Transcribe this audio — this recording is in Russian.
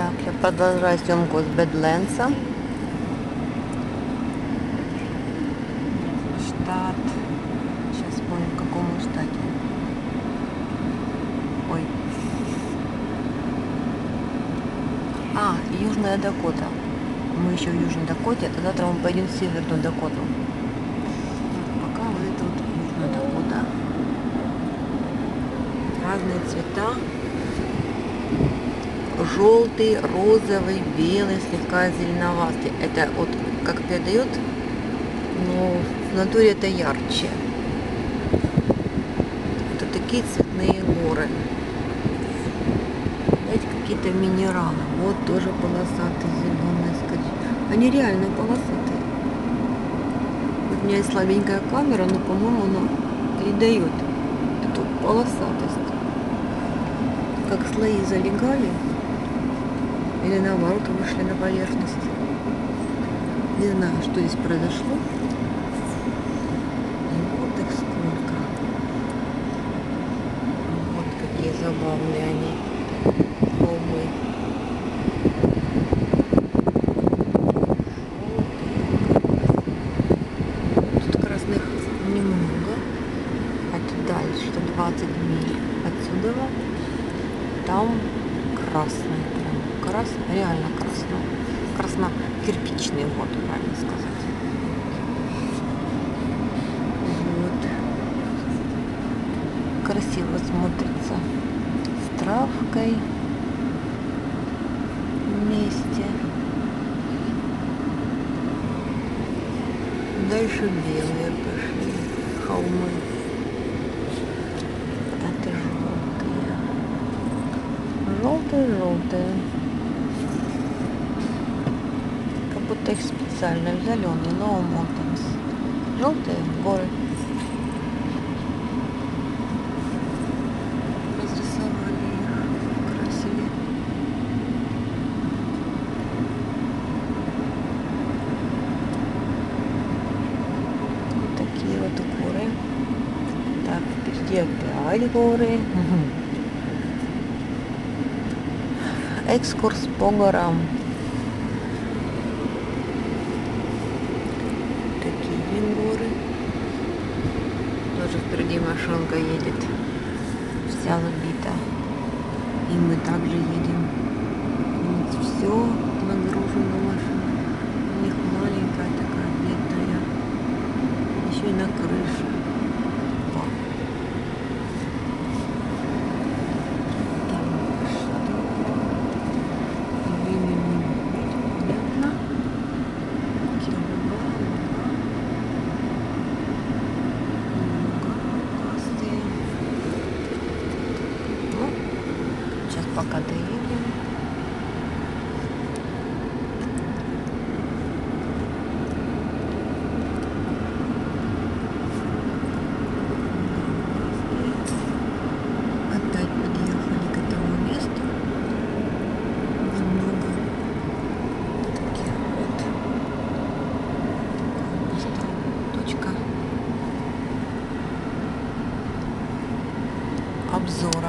Так, я продолжаю съемку с Бэдлендса. Штат. Сейчас вспомню, в каком он штате. Ой. Южная Дакота. Мы еще в Южной Дакоте, а завтра мы пойдем в Северную Дакоту. Пока вот это вот Южная Дакота. Разные цвета. Желтый, розовый, белый, слегка зеленоватый. Это вот как передает, но в натуре это ярче. Это такие цветные горы. Знаете, какие-то минералы. Вот тоже полосатый, зеленый, скачок. Они реально полосатые. Вот у меня есть слабенькая камера, но, по-моему, она передает эту полосатость. Как слои залегали. Или наоборот вышли на поверхность. Не знаю, что здесь произошло. И вот их сколько. Вот какие забавные они. Холмы. Тут красных немного. Это дальше, что 20 миль отсюда. Там красный. Реально красно-кирпичный, вот, правильно сказать. Вот. Красиво смотрится с травкой вместе. Дальше белые пошли холмы. Это желтые. Будто их специально взяли, он и Low Mountains. Желтые горы. Разрисовали их красивее. Вот такие вот горы. Так, впереди опять горы. Экскурс по горам. Горы. Тоже впереди машинка едет. Вся забита. И мы также едем. И все нагружено машина. У них маленькая такая бедная. Еще и на крыше. Пока доедем. Опять подъехали к этому месту. Немного таких вот. Точка обзора.